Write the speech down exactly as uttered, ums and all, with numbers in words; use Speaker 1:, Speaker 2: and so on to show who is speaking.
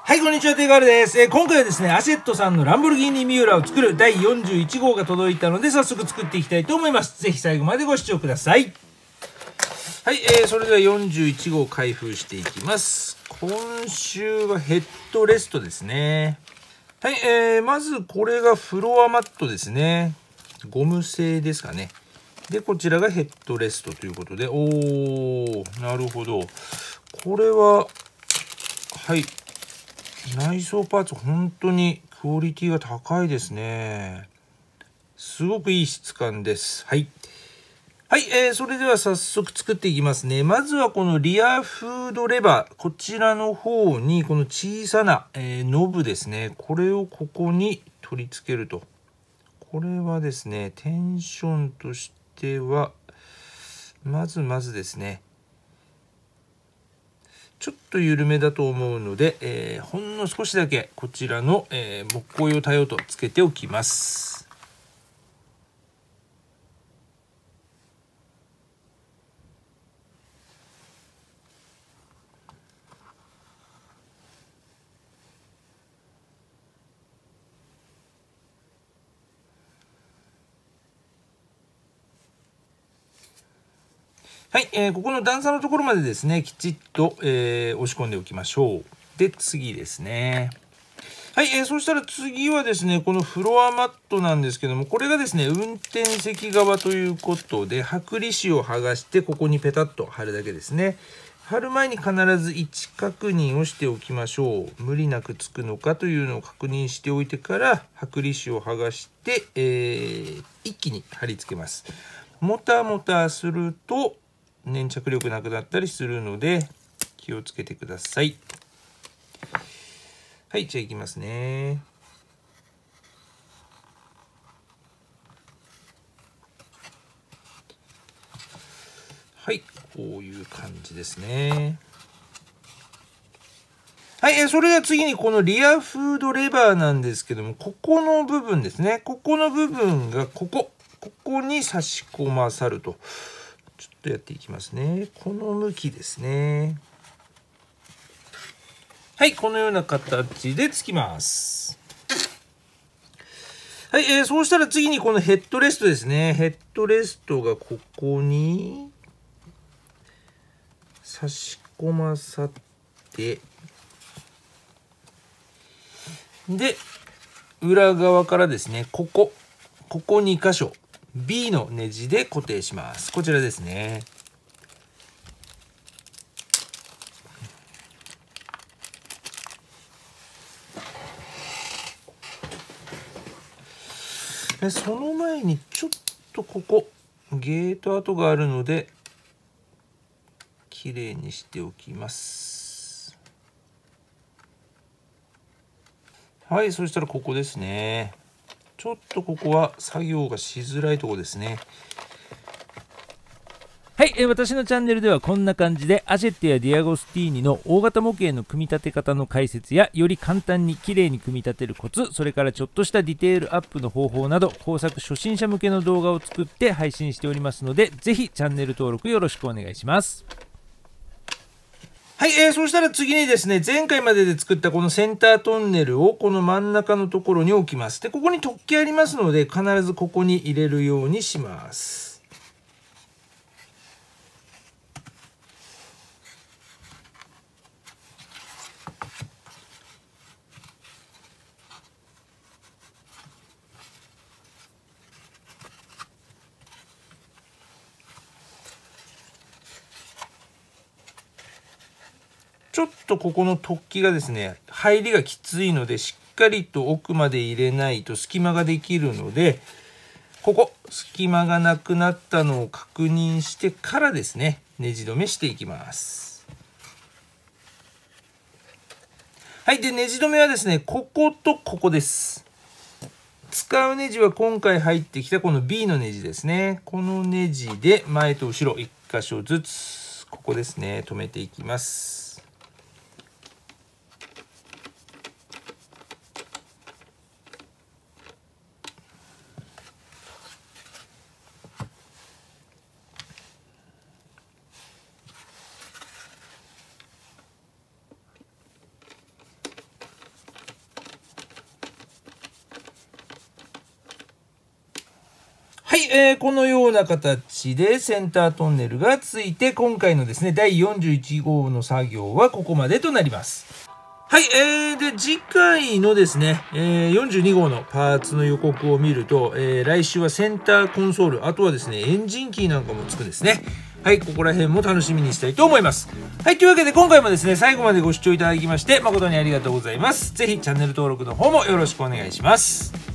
Speaker 1: はい、こんにちは、テイガールです。えー今回はですね、アシェットさんのランボルギーニミューラを作るだいよんじゅういち号が届いたので、早速作っていきたいと思います。ぜひ最後までご視聴ください。はい、えー、それではよんじゅういち号開封していきます。今週はヘッドレストですね。はい、えー、まずこれがフロアマットですね。ゴム製ですかね。で、こちらがヘッドレストということで、おー、なるほど。これは、はい。内装パーツ、本当にクオリティが高いですね。すごくいい質感です。はい。はい、えー、それでは早速作っていきますね。まずはこのリアフードレバー、こちらの方にこの小さな、えー、ノブですね。これをここに取り付けると。これはですね、テンションとしては、まずまずですね、ちょっと緩めだと思うので、えー、ほんの少しだけこちらの、えー、木工用タイヤとつけておきます。はい、えー、ここの段差のところまでですね、きちっと、えー、押し込んでおきましょう。で、次ですね。はい、えー、そしたら次はですね、このフロアマットなんですけども、これがですね、運転席側ということで、剥離紙を剥がして、ここにペタッと貼るだけですね。貼る前に必ず位置確認をしておきましょう。無理なくつくのかというのを確認しておいてから、剥離紙を剥がして、えー、一気に貼り付けます。もたもたすると、粘着力なくなったりするので、気をつけてください。はい、じゃあいきますね。はい、こういう感じですね。はい、それでは次にこのリアフードレバーなんですけども、ここの部分ですね。ここの部分がここ。ここに差し込まさると。ちょっとやっていきますね。この向きですね。はい、このような形でつきます。はい、えー、そうしたら次にこのヘッドレストですね。ヘッドレストがここに差し込まさって、で、裏側からですね、ここ、ここに箇所、ビー のネジで固定します。こちらですね。でその前にちょっとここ、ゲート跡があるので、きれいにしておきます。はい、そしたらここですね。ちょっとここは作業がしづらいところですね。
Speaker 2: はい、えー私のチャンネルではこんな感じでアジェットやディアゴスティーニの大型模型の組み立て方の解説やより簡単に綺麗に組み立てるコツ、それからちょっとしたディテールアップの方法など工作初心者向けの動画を作って配信しておりますので、ぜひチャンネル登録よろしくお願いします。
Speaker 1: はい、えー、そうしたら次にですね、前回までで作ったこのセンタートンネルをこの真ん中のところに置きます。で、ここに突起ありますので、必ずここに入れるようにします。ちょっとここの突起がですね、入りがきついので、しっかりと奥まで入れないと隙間ができるので、ここ、隙間がなくなったのを確認してからですね、ネジ止めしていきます。はい、で、ネジ止めはですね、こことここです。使うネジは今回入ってきたこの ビー のネジですね。このネジで前と後ろいっ箇所ずつ、ここですね、止めていきます。 はい、えー、このような形でセンタートンネルがついて、今回のですね、だいよんじゅういち号の作業はここまでとなります。はい、えー、で、次回のですね、えー、よんじゅうに号のパーツの予告を見ると、えー、来週はセンターコンソール、あとはですね、エンジンキーなんかもつくですね。はい、ここら辺も楽しみにしたいと思います。はい、というわけで今回もですね、最後までご視聴いただきまして、誠にありがとうございます。ぜひチャンネル登録の方もよろしくお願いします。